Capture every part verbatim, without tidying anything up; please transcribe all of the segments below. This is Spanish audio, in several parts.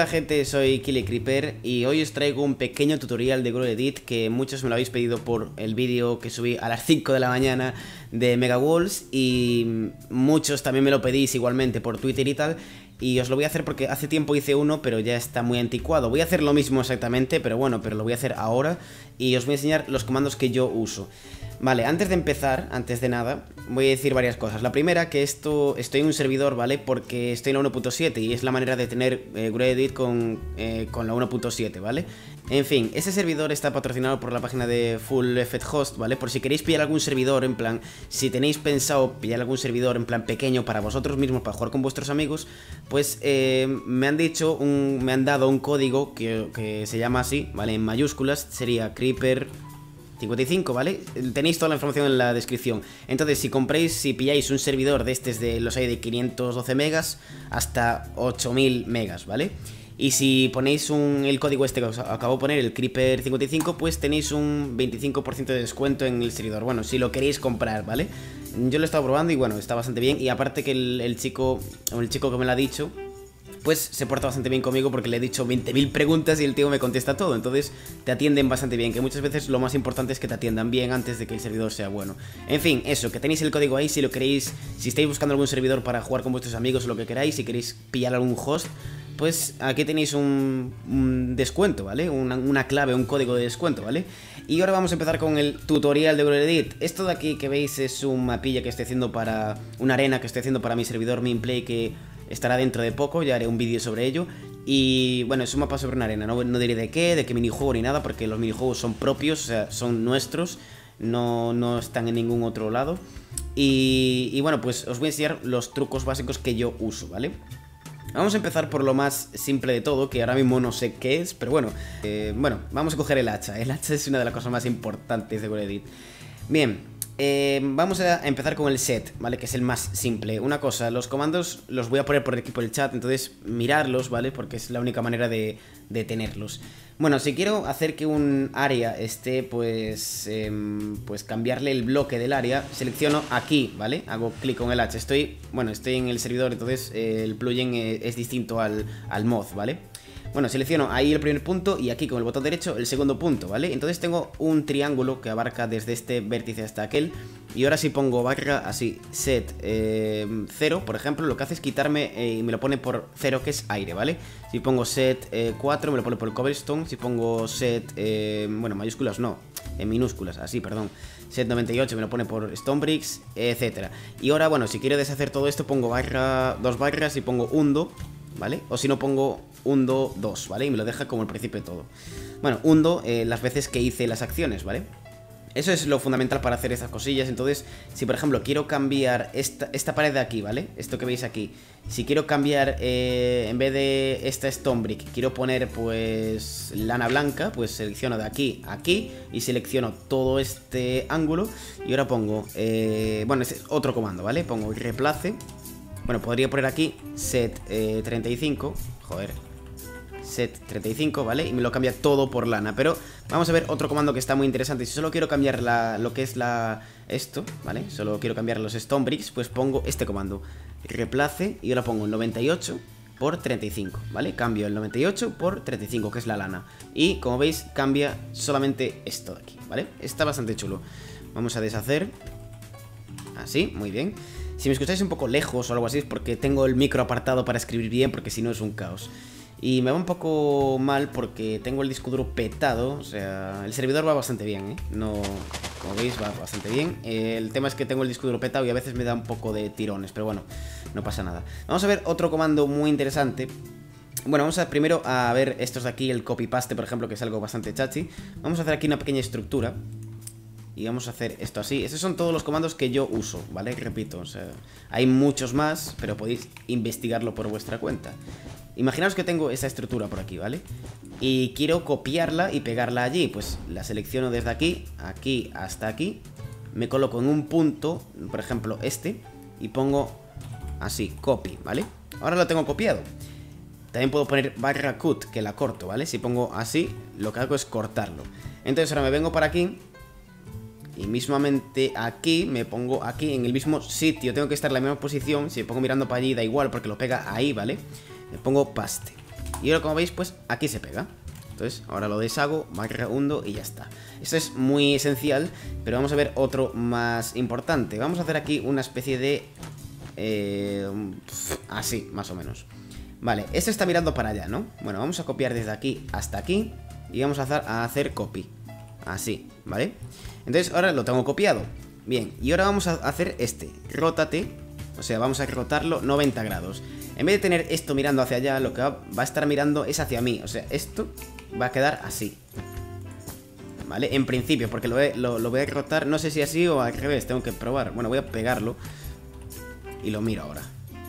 Hola gente, soy Kili Creeper y hoy os traigo un pequeño tutorial de GoedEdit que muchos me lo habéis pedido por el vídeo que subí a las cinco de la mañana de Mega Walls y muchos también me lo pedís igualmente por Twitter y tal. Y os lo voy a hacer porque hace tiempo hice uno, pero ya está muy anticuado. Voy a hacer lo mismo exactamente, pero bueno, pero lo voy a hacer ahora. Y os voy a enseñar los comandos que yo uso. Vale, antes de empezar, antes de nada, voy a decir varias cosas. La primera, que esto, estoy en un servidor, ¿vale? Porque estoy en la uno punto siete y es la manera de tener eh, GoedEdit con, eh, con la uno punto siete, ¿vale? En fin, ese servidor está patrocinado por la página de Full Effect Host, ¿vale? Por si queréis pillar algún servidor, en plan, si tenéis pensado pillar algún servidor en plan pequeño para vosotros mismos, para jugar con vuestros amigos, pues eh, me han dicho, un, me han dado un código que, que se llama así, ¿vale? En mayúsculas, sería Creeper cincuenta y cinco, ¿vale? Tenéis toda la información en la descripción. Entonces, si compráis, si pilláis un servidor de estos de los hay de quinientos doce megas hasta ocho mil megas, ¿vale? Y si ponéis un, el código este que os acabo de poner, el Creeper cincuenta y cinco, pues tenéis un veinticinco por ciento de descuento en el servidor. Bueno, si lo queréis comprar, ¿vale? Yo lo he estado probando y bueno, está bastante bien. Y aparte que el, el chico, o el chico que me lo ha dicho, pues se porta bastante bien conmigo porque le he dicho veinte mil preguntas y el tío me contesta todo. Entonces te atienden bastante bien, que muchas veces lo más importante es que te atiendan bien antes de que el servidor sea bueno. En fin, eso, que tenéis el código ahí si lo queréis, si estáis buscando algún servidor para jugar con vuestros amigos o lo que queráis, si queréis pillar algún host, pues aquí tenéis un, un descuento, ¿vale? Una, una clave, un código de descuento, ¿vale? Y ahora vamos a empezar con el tutorial de GoedEdit. Esto de aquí que veis es un mapilla que estoy haciendo para una arena que estoy haciendo para mi servidor Minplay, que estará dentro de poco, ya haré un vídeo sobre ello. Y bueno, es un mapa sobre una arena, no, no diré de qué, de qué minijuego ni nada, porque los minijuegos son propios, o sea, son nuestros, no, no están en ningún otro lado. Y, y bueno, pues os voy a enseñar los trucos básicos que yo uso, ¿vale? Vamos a empezar por lo más simple de todo, que ahora mismo no sé qué es, pero bueno, eh, bueno, vamos a coger el hacha. El hacha es una de las cosas más importantes de GoedEdit. Bien. Eh, vamos a empezar con el set, ¿vale? Que es el más simple. Una cosa, los comandos los voy a poner por aquí por el chat, entonces mirarlos, ¿vale? Porque es la única manera de, de tenerlos. Bueno, si quiero hacer que un área esté, pues, eh, pues cambiarle el bloque del área, selecciono aquí, ¿vale? Hago clic con el H. Estoy, bueno, estoy en el servidor, entonces eh, el plugin es, es distinto al, al mod, ¿vale? Bueno, selecciono ahí el primer punto y aquí con el botón derecho el segundo punto, ¿vale? Entonces tengo un triángulo que abarca desde este vértice hasta aquel. Y ahora si pongo barra así, set eh, cero, por ejemplo, lo que hace es quitarme eh, y me lo pone por cero, que es aire, ¿vale? Si pongo set eh, cuatro, me lo pone por el cobblestone. Si pongo set, eh, bueno, mayúsculas no, en minúsculas, así, perdón. Set noventa y ocho me lo pone por stone bricks, etcétera. Y ahora, bueno, si quiero deshacer todo esto, pongo barra, dos barras y pongo undo, ¿vale? O si no pongo undo dos, ¿vale? Y me lo deja como el principio de todo. Bueno, undo eh, las veces que hice las acciones, ¿vale? Eso es lo fundamental para hacer estas cosillas. Entonces, si por ejemplo quiero cambiar esta, esta pared de aquí, ¿vale? Esto que veis aquí. Si quiero cambiar, eh, en vez de esta stone brick, quiero poner pues lana blanca, pues selecciono de aquí a aquí y selecciono todo este ángulo. Y ahora pongo, eh, bueno, este es otro comando, ¿vale? Pongo replace. Bueno, podría poner aquí set eh, treinta y cinco, joder, set treinta y cinco, ¿vale? Y me lo cambia todo por lana. Pero vamos a ver otro comando que está muy interesante. Si solo quiero cambiar la, lo que es la esto, ¿vale? Solo quiero cambiar los stone bricks, pues pongo este comando, replace, y ahora pongo el noventa y ocho por treinta y cinco, ¿vale? Cambio el noventa y ocho por treinta y cinco, que es la lana. Y como veis, cambia solamente esto de aquí, ¿vale? Está bastante chulo. Vamos a deshacer. Así, muy bien. Si me escucháis un poco lejos o algo así es porque tengo el micro apartado para escribir bien, porque si no es un caos. Y me va un poco mal porque tengo el disco duro petado, o sea, el servidor va bastante bien, ¿eh? No, como veis, va bastante bien. El tema es que tengo el disco duro petado y a veces me da un poco de tirones, pero bueno, no pasa nada. Vamos a ver otro comando muy interesante. Bueno, vamos a primero a ver estos de aquí, el copy paste, por ejemplo, que es algo bastante chachi. Vamos a hacer aquí una pequeña estructura. Y vamos a hacer esto así. Estos son todos los comandos que yo uso, ¿vale? Repito, o sea, hay muchos más, pero podéis investigarlo por vuestra cuenta. Imaginaos que tengo esa estructura por aquí, ¿vale? Y quiero copiarla y pegarla allí. Pues la selecciono desde aquí, aquí hasta aquí. Me coloco en un punto, por ejemplo este, y pongo así, copy, ¿vale? Ahora lo tengo copiado. También puedo poner barra cut, que la corto, ¿vale? Si pongo así, lo que hago es cortarlo. Entonces ahora me vengo para aquí y mismamente aquí me pongo aquí en el mismo sitio. Tengo que estar en la misma posición. Si me pongo mirando para allí da igual porque lo pega ahí, ¿vale? Me pongo paste. Y ahora como veis, pues aquí se pega. Entonces ahora lo deshago, marca hundo y ya está. Esto es muy esencial, pero vamos a ver otro más importante. Vamos a hacer aquí una especie de... Eh, así, más o menos. Vale, este está mirando para allá, ¿no? Bueno, vamos a copiar desde aquí hasta aquí y vamos a hacer, a hacer copy. Así, ¿vale? Entonces ahora lo tengo copiado. Bien, y ahora vamos a hacer este. Rótate, o sea, vamos a rotarlo noventa grados. En vez de tener esto mirando hacia allá, lo que va, va a estar mirando es hacia mí. O sea, esto va a quedar así, ¿vale? En principio, porque lo, lo, lo voy a rotar, no sé si así o al revés, tengo que probar. Bueno, voy a pegarlo y lo miro ahora.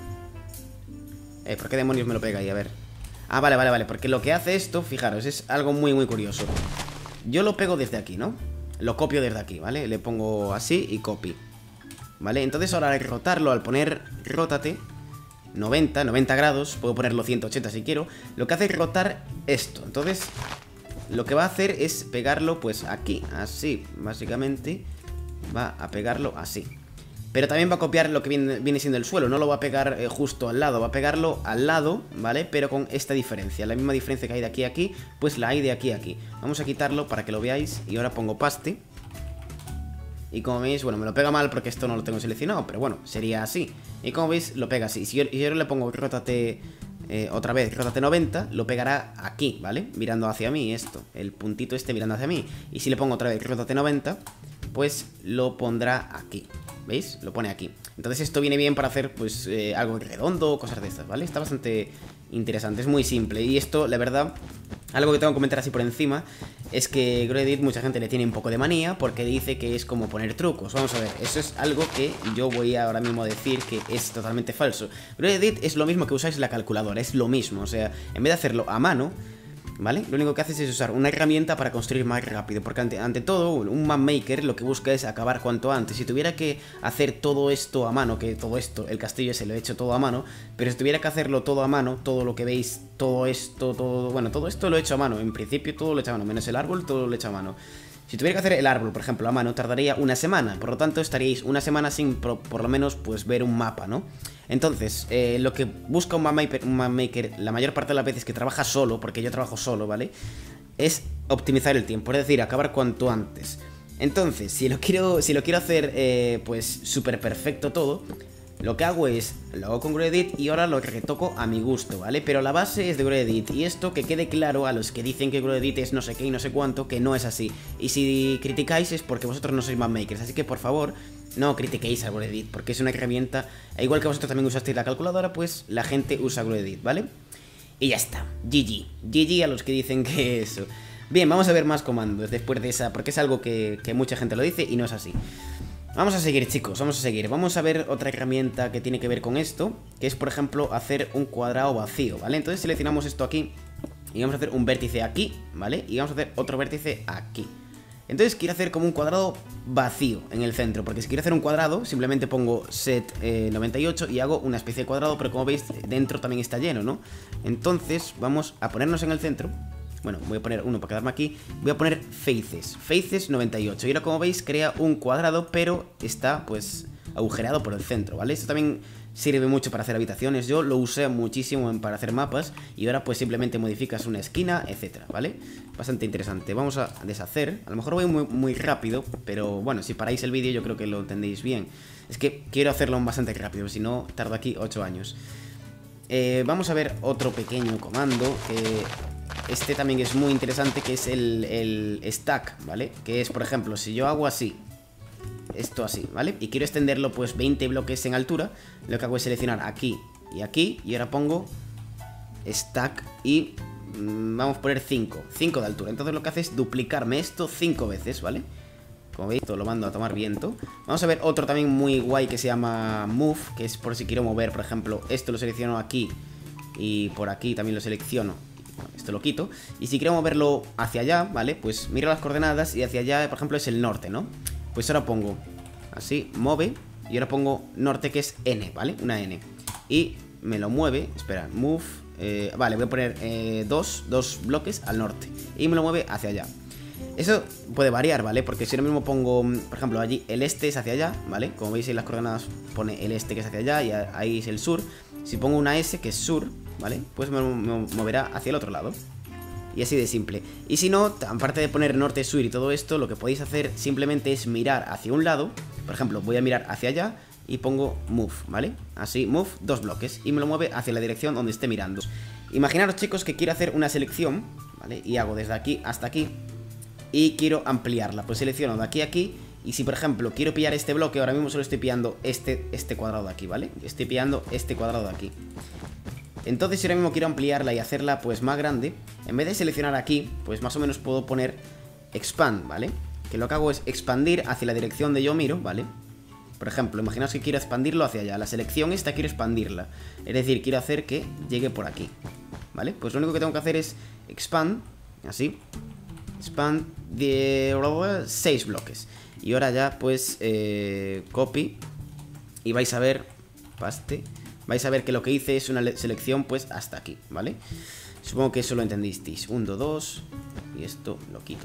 Eh, ¿por qué demonios me lo pega ahí? A ver. Ah, vale, vale, vale, porque lo que hace esto, fijaros, es algo muy, muy curioso. Yo lo pego desde aquí, ¿no? Lo copio desde aquí, ¿vale? Le pongo así y copy, ¿vale? Entonces ahora al rotarlo, al poner rótate noventa, noventa grados, puedo ponerlo ciento ochenta si quiero, lo que hace es rotar esto. Entonces lo que va a hacer es pegarlo pues aquí, así, básicamente va a pegarlo así. Pero también va a copiar lo que viene, viene siendo el suelo, no lo va a pegar eh, justo al lado, va a pegarlo al lado, ¿vale? Pero con esta diferencia, la misma diferencia que hay de aquí a aquí, pues la hay de aquí a aquí. Vamos a quitarlo para que lo veáis y ahora pongo paste. Y como veis, bueno, me lo pega mal porque esto no lo tengo seleccionado, pero bueno, sería así. Y como veis, lo pega así. Y si yo, y yo le pongo rótate eh, otra vez, rótate noventa, lo pegará aquí, ¿vale? Mirando hacia mí esto, el puntito este mirando hacia mí. Y si le pongo otra vez rótate noventa, pues lo pondrá aquí. ¿Veis? Lo pone aquí. Entonces esto viene bien para hacer pues eh, algo redondo o cosas de estas, ¿vale? Está bastante interesante, es muy simple. Y esto, la verdad, algo que tengo que comentar así por encima es que GroEdit mucha gente le tiene un poco de manía porque dice que es como poner trucos. Vamos a ver, eso es algo que yo voy ahora mismo a decir que es totalmente falso. GroEdit es lo mismo que usáis la calculadora, es lo mismo. O sea, en vez de hacerlo a mano, ¿vale? Lo único que haces es usar una herramienta para construir más rápido. Porque ante, ante todo, un map maker lo que busca es acabar cuanto antes. Si tuviera que hacer todo esto a mano, que todo esto, el castillo ese lo he hecho todo a mano, pero si tuviera que hacerlo todo a mano, todo lo que veis, todo esto, todo... Bueno, todo esto lo he hecho a mano. En principio todo lo he hecho a mano, menos el árbol, todo lo he hecho a mano. Si tuviera que hacer el árbol, por ejemplo, a mano, tardaría una semana. Por lo tanto, estaríais una semana sin, por, por lo menos, pues ver un mapa, ¿no? Entonces, eh, lo que busca un map, maker, un map maker la mayor parte de las veces que trabaja solo, porque yo trabajo solo, ¿vale? Es optimizar el tiempo, es decir, acabar cuanto antes. Entonces, si lo quiero, si lo quiero hacer, eh, pues, súper perfecto todo, lo que hago es, lo hago con GroEdit y ahora lo retoco a mi gusto, ¿vale? Pero la base es de GroEdit y esto que quede claro a los que dicen que GroEdit es no sé qué y no sé cuánto, que no es así. Y si criticáis es porque vosotros no sois map makers, así que por favor, no critiquéis a GroEdit, porque es una herramienta, igual que vosotros también usasteis la calculadora, pues la gente usa GroEdit, ¿vale? Y ya está, G G, G G a los que dicen que eso. Bien, vamos a ver más comandos después de esa, porque es algo que, que mucha gente lo dice y no es así. Vamos a seguir, chicos, vamos a seguir. Vamos a ver otra herramienta que tiene que ver con esto, que es, por ejemplo, hacer un cuadrado vacío, ¿vale? Entonces seleccionamos esto aquí y vamos a hacer un vértice aquí, ¿vale? Y vamos a hacer otro vértice aquí. Entonces quiero hacer como un cuadrado vacío en el centro, porque si quiero hacer un cuadrado, simplemente pongo set eh, noventa y ocho y hago una especie de cuadrado, pero como veis, dentro también está lleno, ¿no? Entonces vamos a ponernos en el centro. Bueno, voy a poner uno para quedarme aquí. Voy a poner faces, faces noventa y ocho. Y ahora como veis crea un cuadrado, pero está pues agujereado por el centro, ¿vale? Esto también sirve mucho para hacer habitaciones. Yo lo usé muchísimo para hacer mapas. Y ahora pues simplemente modificas una esquina, etcétera, ¿vale? Bastante interesante. Vamos a deshacer. A lo mejor voy muy, muy rápido, pero bueno, si paráis el vídeo yo creo que lo entendéis bien. Es que quiero hacerlo bastante rápido, si no tardo aquí ocho años. eh, Vamos a ver otro pequeño comando que... Este también es muy interesante, que es el, el stack, ¿vale? Que es, por ejemplo, si yo hago así, esto así, ¿vale? Y quiero extenderlo pues veinte bloques en altura, lo que hago es seleccionar aquí y aquí, y ahora pongo stack y mmm, vamos a poner cinco, cinco de altura. Entonces lo que hace es duplicarme esto cinco veces, ¿vale? Como veis, esto lo mando a tomar viento. Vamos a ver otro también muy guay que se llama move, que es por si quiero mover, por ejemplo, esto lo selecciono aquí y por aquí también lo selecciono. Esto lo quito. Y si quiero moverlo hacia allá, ¿vale? Pues miro las coordenadas y hacia allá, por ejemplo, es el norte, ¿no? Pues ahora pongo así, move. Y ahora pongo norte, que es N, ¿vale? Una N. Y me lo mueve, espera, move eh, vale, voy a poner eh, dos, dos bloques al norte. Y me lo mueve hacia allá. Eso puede variar, ¿vale? Porque si ahora mismo pongo, por ejemplo, allí el este es hacia allá, ¿vale? Como veis en las coordenadas pone el este que es hacia allá y ahí es el sur. Si pongo una S, que es sur, ¿vale? Pues me, me moverá hacia el otro lado. Y así de simple. Y si no, aparte de poner norte, sur y todo esto, lo que podéis hacer simplemente es mirar hacia un lado. Por ejemplo, voy a mirar hacia allá y pongo move, ¿vale? Así, move, dos bloques. Y me lo mueve hacia la dirección donde esté mirando. Imaginaros, chicos, que quiero hacer una selección, ¿vale? Y hago desde aquí hasta aquí. Y quiero ampliarla. Pues selecciono de aquí a aquí. Y si, por ejemplo, quiero pillar este bloque, ahora mismo solo estoy pillando este, este cuadrado de aquí, ¿vale? Estoy pillando este cuadrado de aquí. Entonces, si ahora mismo quiero ampliarla y hacerla, pues, más grande, en vez de seleccionar aquí, pues, más o menos puedo poner expand, ¿vale? Que lo que hago es expandir hacia la dirección de yo miro, ¿vale? Por ejemplo, imaginaos que quiero expandirlo hacia allá. La selección esta quiero expandirla. Es decir, quiero hacer que llegue por aquí, ¿vale? Pues lo único que tengo que hacer es expand, así. Expand de seis bloques. Y ahora ya, pues, eh, copy. Y vais a ver, paste. Vais a ver que lo que hice es una selección, pues, hasta aquí, ¿vale? Supongo que eso lo entendisteis. uno, dos. Y esto lo quito.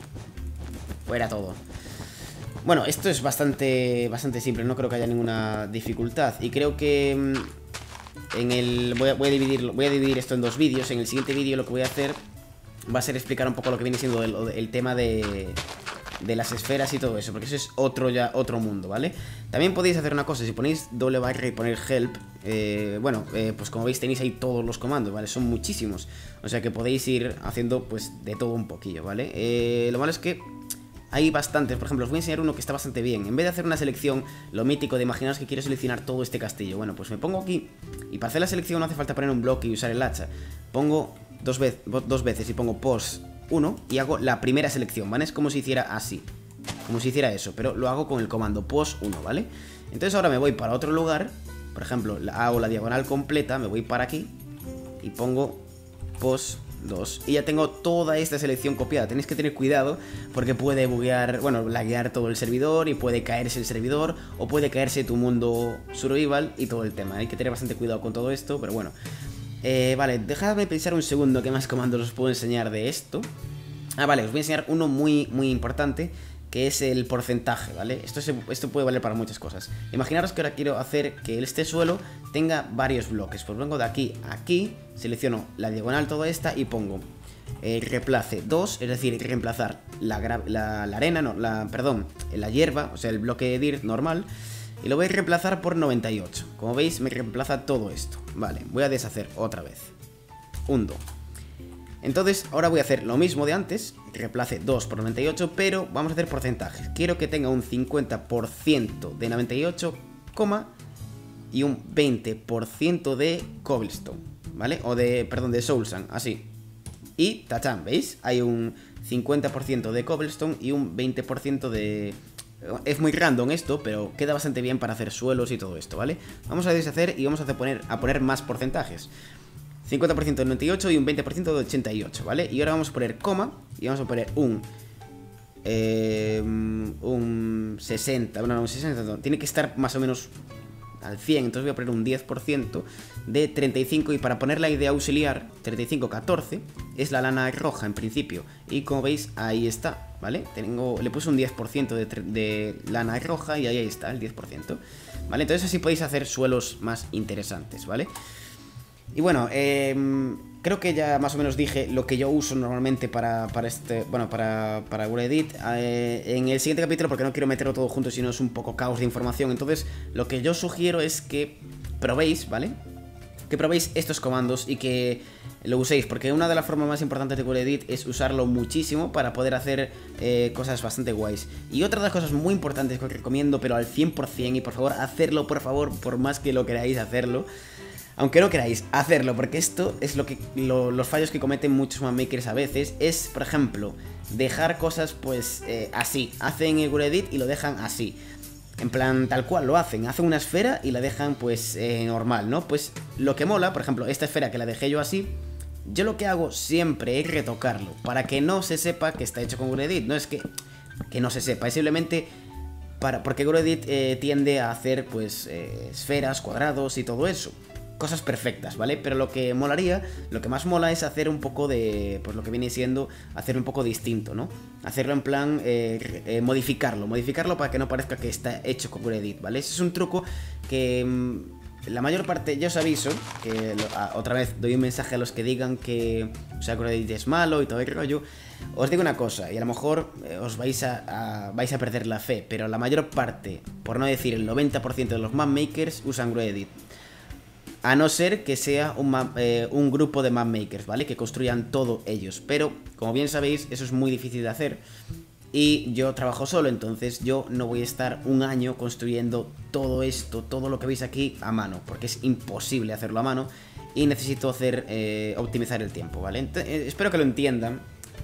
Fuera todo. Bueno, esto es bastante, bastante simple. No creo que haya ninguna dificultad. Y creo que en el voy a, voy a, dividir, voy a dividir esto en dos vídeos. En el siguiente vídeo lo que voy a hacer va a ser explicar un poco lo que viene siendo el, el tema de... de las esferas y todo eso, porque eso es otro ya otro mundo, ¿vale? También podéis hacer una cosa, si ponéis doble barra y poner help, eh, bueno, eh, pues como veis tenéis ahí todos los comandos, ¿vale? Son muchísimos, o sea que podéis ir haciendo pues de todo un poquillo, ¿vale? Eh, lo malo es que hay bastantes, por ejemplo, os voy a enseñar uno que está bastante bien. En vez de hacer una selección, lo mítico de imaginaros que quiero seleccionar todo este castillo, bueno, pues me pongo aquí, y para hacer la selección no hace falta poner un bloque y usar el hacha, pongo dos, vez, dos veces y pongo pos uno y hago la primera selección, ¿vale? Es como si hiciera así, como si hiciera eso, pero lo hago con el comando pos uno, ¿vale? Entonces ahora me voy para otro lugar, por ejemplo, hago la diagonal completa, me voy para aquí y pongo pos dos y ya tengo toda esta selección copiada. Tenéis que tener cuidado porque puede buguear, bueno, laguear todo el servidor y puede caerse el servidor o puede caerse tu mundo survival y todo el tema. Hay que tener bastante cuidado con todo esto, pero bueno. Eh, vale, dejadme pensar un segundo qué más comandos os puedo enseñar de esto. Ah, vale, os voy a enseñar uno muy, muy importante, que es el porcentaje, ¿vale? Esto, se, esto puede valer para muchas cosas. Imaginaros que ahora quiero hacer que este suelo tenga varios bloques. Pues vengo de aquí a aquí, selecciono la diagonal toda esta y pongo eh, reemplace dos, es decir, reemplazar la, la, la arena, no, la, perdón, la hierba, o sea, el bloque de dirt normal. Y lo voy a reemplazar por noventa y ocho. Como veis, me reemplaza todo esto. Vale, voy a deshacer otra vez. Hundo. Entonces, ahora voy a hacer lo mismo de antes. Reemplace dos por noventa y ocho, pero vamos a hacer porcentajes. Quiero que tenga un cincuenta por ciento de noventa y ocho, y un veinte por ciento de cobblestone, ¿vale? O de, perdón, de soul sand, así. Y, tachán, ¿veis? Hay un cincuenta por ciento de cobblestone y un veinte por ciento de... Es muy random esto, pero queda bastante bien para hacer suelos y todo esto, ¿vale? Vamos a deshacer y vamos a poner, a poner más porcentajes. cincuenta por ciento de noventa y ocho y un veinte por ciento de ochenta y ocho, ¿vale? Y ahora vamos a poner coma y vamos a poner un... Eh, un sesenta, bueno, un sesenta, no, tiene que estar más o menos al cien, entonces voy a poner un diez por ciento de treinta y cinco y para poner la idea auxiliar, treinta y cinco catorce, es la lana roja en principio. Y como veis, ahí está, ¿vale? Tengo, le puse un diez por ciento de, de lana roja y ahí está el diez por ciento, ¿vale? Entonces así podéis hacer suelos más interesantes, ¿vale? Y bueno, eh, creo que ya más o menos dije lo que yo uso normalmente para, para este, bueno, para, para GuruEdit. Eh, en el siguiente capítulo, porque no quiero meterlo todo junto, sino es un poco caos de información. Entonces, lo que yo sugiero es que probéis, ¿vale? Que probéis estos comandos y que lo uséis, porque una de las formas más importantes de GuruEdit es usarlo muchísimo para poder hacer eh, cosas bastante guays. Y otra de las cosas muy importantes que os recomiendo, pero al cien por cien, y por favor, hacerlo, por favor, por más que lo queráis hacerlo, aunque no queráis hacerlo, porque esto es lo que lo, los fallos que cometen muchos manmakers a veces, es, por ejemplo, dejar cosas pues eh, así. Hacen el GuruEdit y lo dejan así. En plan, tal cual lo hacen. Hacen una esfera y la dejan pues eh, normal, ¿no? Pues lo que mola, por ejemplo, esta esfera que la dejé yo así, yo lo que hago siempre es retocarlo, para que no se sepa que está hecho con GuruEdit. No es que, que no se sepa, es simplemente... Para, porque GuruEdit eh, tiende a hacer pues eh, esferas, cuadrados y todo eso. Cosas perfectas, ¿vale? Pero lo que molaría, lo que más mola es hacer un poco de... Pues lo que viene siendo hacer un poco distinto, ¿no? Hacerlo en plan, eh, eh, modificarlo, modificarlo para que no parezca que está hecho con GuruEdit, ¿vale? Ese es un truco que... la mayor parte, ya os aviso, que lo, a, otra vez doy un mensaje a los que digan que, o sea, GroreDit es malo y todo el rollo. Os digo una cosa, y a lo mejor eh, os vais a, a, vais a perder la fe, pero la mayor parte, por no decir el noventa por ciento de los mapmakers usan GroreDit. A no ser que sea un, map, eh, un grupo de mapmakers, ¿vale? Que construyan todo ellos. Pero, como bien sabéis, eso es muy difícil de hacer. Y yo trabajo solo, entonces yo no voy a estar un año construyendo todo esto, todo lo que veis aquí a mano, porque es imposible hacerlo a mano y necesito hacer eh, optimizar el tiempo, ¿vale? Entonces, eh, espero que lo entiendan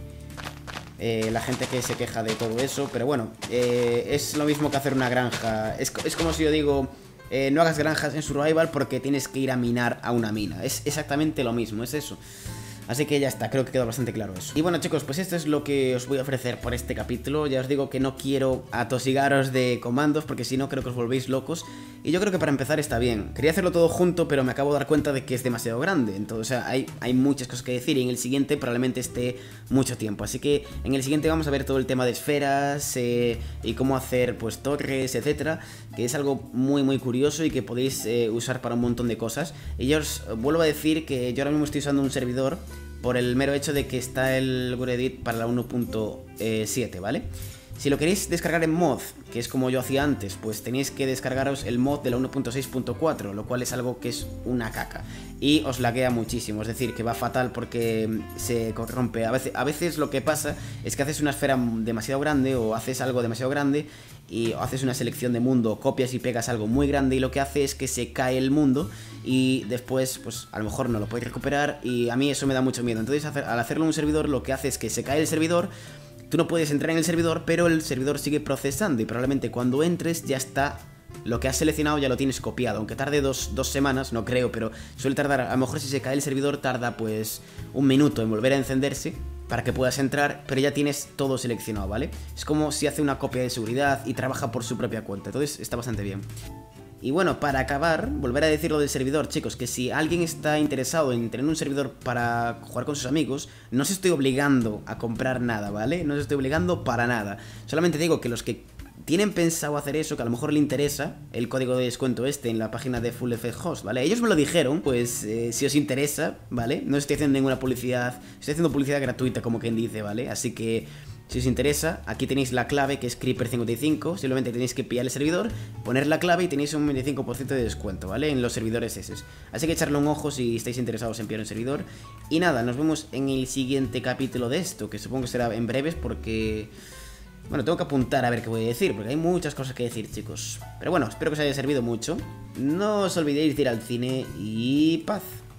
eh, la gente que se queja de todo eso, pero bueno, eh, es lo mismo que hacer una granja. Es, es como si yo digo, eh, no hagas granjas en Survival porque tienes que ir a minar a una mina. Es exactamente lo mismo, es eso. Así que ya está, creo que quedó bastante claro eso. Y bueno, chicos, pues esto es lo que os voy a ofrecer por este capítulo. Ya os digo que no quiero atosigaros de comandos, porque si no creo que os volvéis locos. Y yo creo que para empezar está bien. Quería hacerlo todo junto, pero me acabo de dar cuenta de que es demasiado grande. Entonces, o sea, hay, hay muchas cosas que decir y en el siguiente probablemente esté mucho tiempo. Así que en el siguiente vamos a ver todo el tema de esferas eh, y cómo hacer pues torres, etcétera. Que es algo muy muy curioso y que podéis eh, usar para un montón de cosas. Y yo os vuelvo a decir que yo ahora mismo estoy usando un servidor por el mero hecho de que está el GroreDit para la uno punto siete, ¿vale? Si lo queréis descargar en mod, que es como yo hacía antes, pues tenéis que descargaros el mod de la uno punto seis punto cuatro, lo cual es algo que es una caca. Y os laguea muchísimo, es decir, que va fatal porque se corrompe. A veces, a veces lo que pasa es que haces una esfera demasiado grande o haces algo demasiado grande y haces una selección de mundo, copias y pegas algo muy grande y lo que hace es que se cae el mundo y después, pues a lo mejor no lo podéis recuperar y a mí eso me da mucho miedo. Entonces, al hacerlo en un servidor, lo que hace es que se cae el servidor. Tú no puedes entrar en el servidor, pero el servidor sigue procesando y probablemente cuando entres ya está, lo que has seleccionado ya lo tienes copiado. Aunque tarde dos, dos semanas, no creo, pero suele tardar, a lo mejor si se cae el servidor tarda pues un minuto en volver a encenderse para que puedas entrar, pero ya tienes todo seleccionado, ¿vale? Es como si hace una copia de seguridad y trabaja por su propia cuenta, entonces está bastante bien. Y bueno, para acabar, volver a decir lo del servidor, chicos, que si alguien está interesado en tener un servidor para jugar con sus amigos, no os estoy obligando a comprar nada, ¿vale? No os estoy obligando para nada. Solamente digo que los que tienen pensado hacer eso, que a lo mejor le interesa el código de descuento este en la página de Full Effect Host, ¿vale? Ellos me lo dijeron, pues eh, si os interesa, ¿vale? No estoy haciendo ninguna publicidad, estoy haciendo publicidad gratuita, como quien dice, ¿vale? Así que si os interesa, aquí tenéis la clave que es Creeper cincuenta y cinco, simplemente tenéis que pillar el servidor, poner la clave y tenéis un veinticinco por ciento de descuento, ¿vale? En los servidores esos. Así que echarle un ojo si estáis interesados en pillar un servidor. Y nada, nos vemos en el siguiente capítulo de esto, que supongo que será en breves porque... Bueno, tengo que apuntar a ver qué voy a decir, porque hay muchas cosas que decir, chicos. Pero bueno, espero que os haya servido mucho. No os olvidéis de ir al cine y paz.